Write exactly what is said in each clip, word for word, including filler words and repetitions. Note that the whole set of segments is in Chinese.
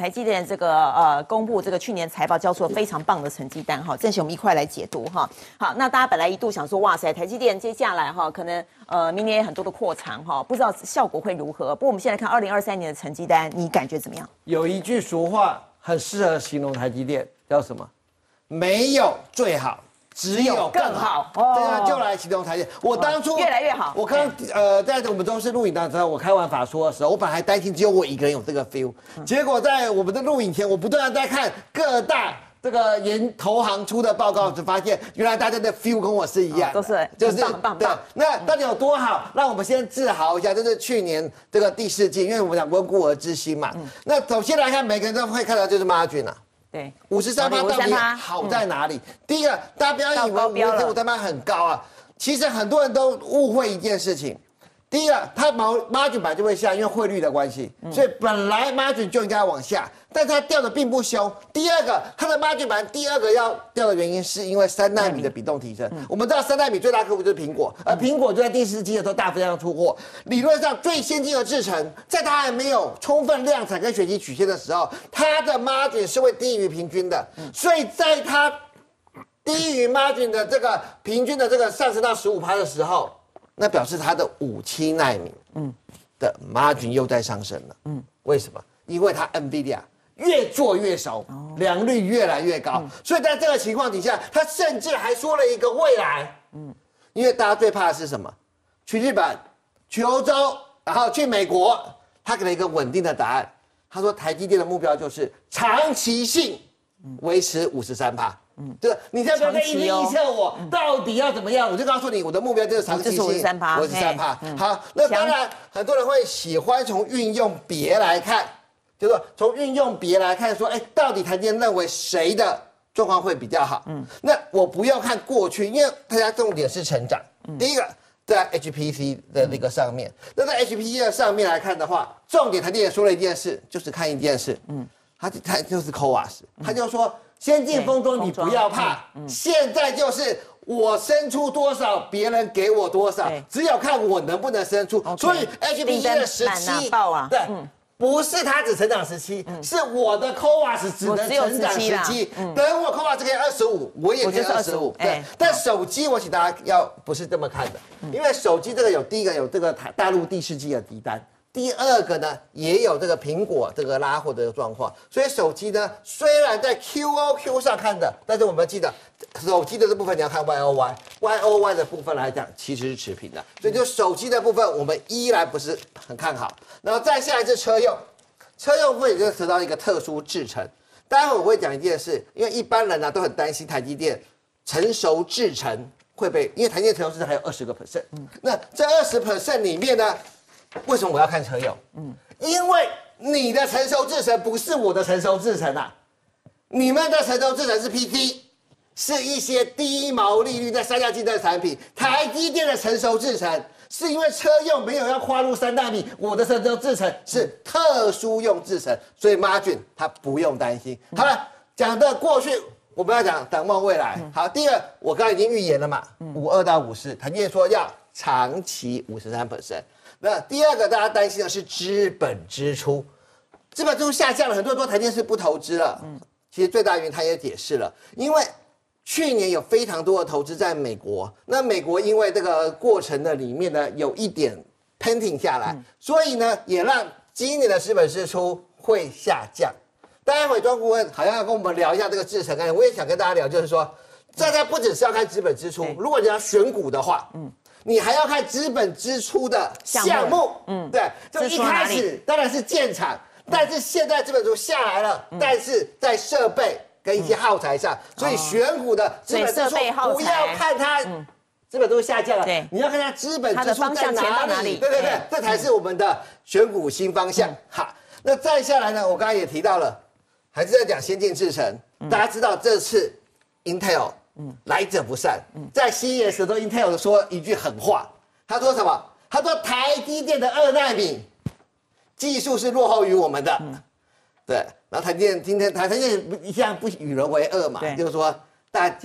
台积电这个呃公布这个去年财报交出了非常棒的成绩单哈，正是我们一块来解读哈。好，那大家本来一度想说，哇塞，台积电接下来哈可能呃明年也很多的扩产哈，不知道效果会如何。不过我们现在看二零二三年的成绩单，你感觉怎么样？ 有一句俗话很适合形容台积电，叫什么？没有最好。只有更好， 哦、 这样就来形容台积电。我当初越来越好。 我刚呃在我们中视录影的时候，我开完法说的时候，我本来还担心只有我一个人有这个 feel，、嗯、结果在我们的录影前，我不断的在看各大这个研投行出的报告，就发现原来大家的 feel 跟我是一样的， 都是就是很棒， 对。那到底有多好？让我们先自豪一下，这是去年这个第四季，因为我们讲温故而知新嘛。嗯、那首先来看，每个人都会看到就是 margin 啊。 对， 五十三趴到底好在哪里？嗯、第一个，大家不要以为五十五三趴很高啊，其实很多人都误会一件事情。第一个，它毛 margin 本来就会下，因为汇率的关系，嗯、所以本来 margin 就应该往下，但它掉的并不凶。第二个，它的 margin 本来第二个要掉的原因是因为三奈米的比重提升。嗯、我们知道三奈米最大客户就是苹果，而苹果就在第四季的时候大幅量出货。理论上最先进的制程，在它还没有充分量产跟学习曲线的时候，它的 margin 是会低于平均的，嗯、所以在它低于 margin 的这个平均的这个上升到十五趴的时候。那表示它的五七奈米，嗯，的 margin 又在上升了，嗯，为什么？因为它 NVIDIA 越做越熟，良率越来越高，嗯、所以在这个情况底下，它甚至还说了一个未来，嗯，因为大家最怕的是什么？去日本、去欧洲，然后去美国，他给了一个稳定的答案。他说台积电的目标就是长期性维持五十三趴。嗯，对，你现在不要一直预测我到底要怎么样，我就告诉你，我的目标就是长期性五十三趴， 五十三趴。好，那当然很多人会喜欢从运用别来看，就是说从运用别来看，说，哎，到底台积电认为谁的状况会比较好？嗯，那我不要看过去，因为大家重点是成长。嗯、第一个在 H P C 的那个上面，嗯、那在 H P C 的上面来看的话，重点台积电说了一件事，就是看一件事。嗯，他他就是 C O A S， 他就说。先进封装你不要怕，嗯嗯、现在就是我生出多少，别人给我多少，只有看我能不能生出。Okay, 所以 H P C 的十七， 啊、 对，嗯、不是它只成长十七，嗯、是我的 C O A S 只能成长十七。嗯、等我 C O A S 可以二十五，我也可以二十五。对，欸、但手机我请大家要不是这么看的，嗯、因为手机这个有第一个有这个大陆第四季的订单。第二个呢，也有这个苹果这个拉货的状况，所以手机呢，虽然在 Q O Q 上看的，但是我们记得手机的这部分你要看 Y O Y，Y O Y 的部分来讲其实是持平的，所以就手机的部分我们依然不是很看好。然后再下来是车用，车用部分也就得到一个特殊制程。待会我会讲一件事，因为一般人呢、啊、都很担心台积电成熟制程会被，因为台积电成熟制程还有二十个 percent， 那这二十 percent 里面呢？为什么我要看车用？嗯，因为你的成熟制程不是我的成熟制程啊，你们的成熟制程是 P T， 是一些低毛利率在三家竞争产品。台积电的成熟制程是因为车用没有要跨入三纳米，我的成熟制程是特殊用制程，所以 margin 它不用担心。好了，讲的过去，我们要讲展望未来。好，第二，我刚才已经预言了嘛，五二到五四，台积电说要长期五十三 percent。那第二个大家担心的是资本支出，资本支出下降了，很多人说台积电是不投资了。嗯，其实最大原因他也解释了，因为去年有非常多的投资在美国，那美国因为这个过程的里面呢有一点 pending 下来，嗯、所以呢也让今年的资本支出会下降。待会庄顾问好像要跟我们聊一下这个制程概念，我也想跟大家聊，就是说大家不只是要看资本支出，如果你要选股的话，嗯。你还要看资本支出的项目，嗯，对，就一开始当然是建厂，嗯、但是现在资本支出下来了，嗯、但是在设备跟一些耗材上，嗯、所以选股的资本支出不要看它资本支出下降了，对，你要看它资本支出在哪里，对对对，这才是我们的选股新方向。好，那再下来呢，我刚才也提到了，还是在讲先进制程，大家知道这次 Intel。嗯，来者不善。嗯，在 C E S 的时候 ，Intel 说一句狠话，他说什么？他说台积电的二奈米技术是落后于我们的。嗯，对。然后台积电今天台积电一向不与人为恶嘛，就是说大家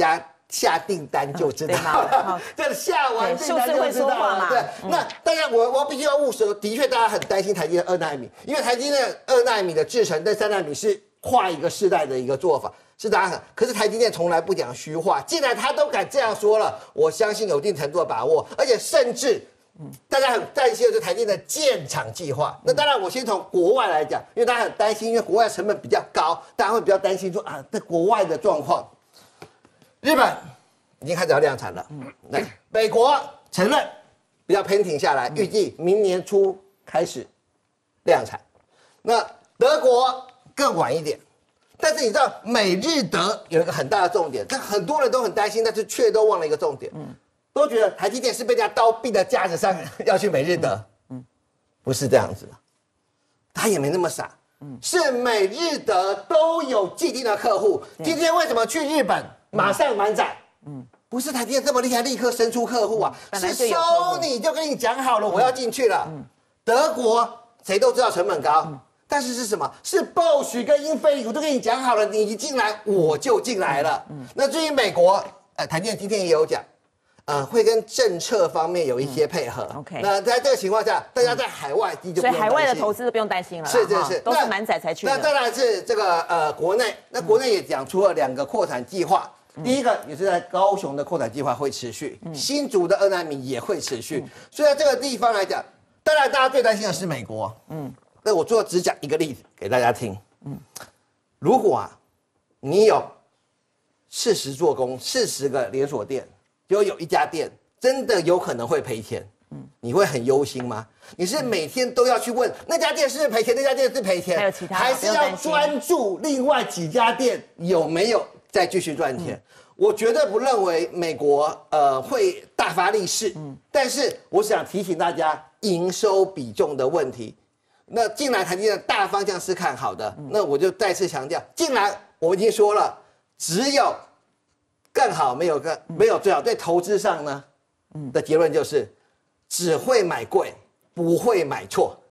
下订单就知道了，这下完订单就知道了。对，那当然我我必须要务实，的确大家很担心台积电二纳米，因为台积电二纳米的制程跟三纳米是跨一个世代的一个做法，是大家很。可是台积电从来不讲虚话，既然他都敢这样说了，我相信有一定程度的把握，而且甚至。大家很担心的是台积电的建厂计划。那当然，我先从国外来讲，因为大家很担心，因为国外成本比较高，大家会比较担心说啊，在国外的状况。日本已经开始要量产了，那美国承认比较偏停下来，预计明年初开始量产。那德国更晚一点，但是你知道美日德有一个很大的重点，但很多人都很担心，但是却都忘了一个重点。嗯。都觉得台积电是被人家刀逼的架子上要去美日德，嗯，不是这样子的，他也没那么傻，嗯，是美日德都有既定的客户。今天为什么去日本马上满载？嗯，不是台积电这么厉害，立刻生出客户啊，是Sony就跟你讲好了，我要进去了。嗯，德国谁都知道成本高，嗯、但是是什么？是 Bosch 跟英飞凌，我都跟你讲好了，你一进来我就进来了。嗯，那至于美国，呃，台积电今天也有讲。呃，会跟政策方面有一些配合。嗯、OK， 那在这个情况下，大家在海外就不用担心，所以海外的投资都不用担心了。 是是是， 都是满载才去的。 那当然是这个呃国内，那国内也讲出了两个扩产计划。嗯、第一个也是在高雄的扩产计划会持续，嗯、新竹的二纳米也会持续。嗯、所以在这个地方来讲，当然大家最担心的是美国。嗯，那我最后只讲一个例子给大家听。嗯，如果啊，你有四十座工，四十个连锁店。就有一家店真的有可能会赔钱，嗯，你会很忧心吗？你是每天都要去问那家店是不是赔钱，那家店是赔钱， 还有其他， 还是要专注另外几家店有没有再继续赚钱？嗯、我绝对不认为美国呃会大发利市，嗯，但是我想提醒大家营收比重的问题。那进来台积电的大方向是看好的，嗯、那我就再次强调，进来我已经说了，只有。更好没有更没有最好，对投资上呢，的结论就是只会买贵，不会买错。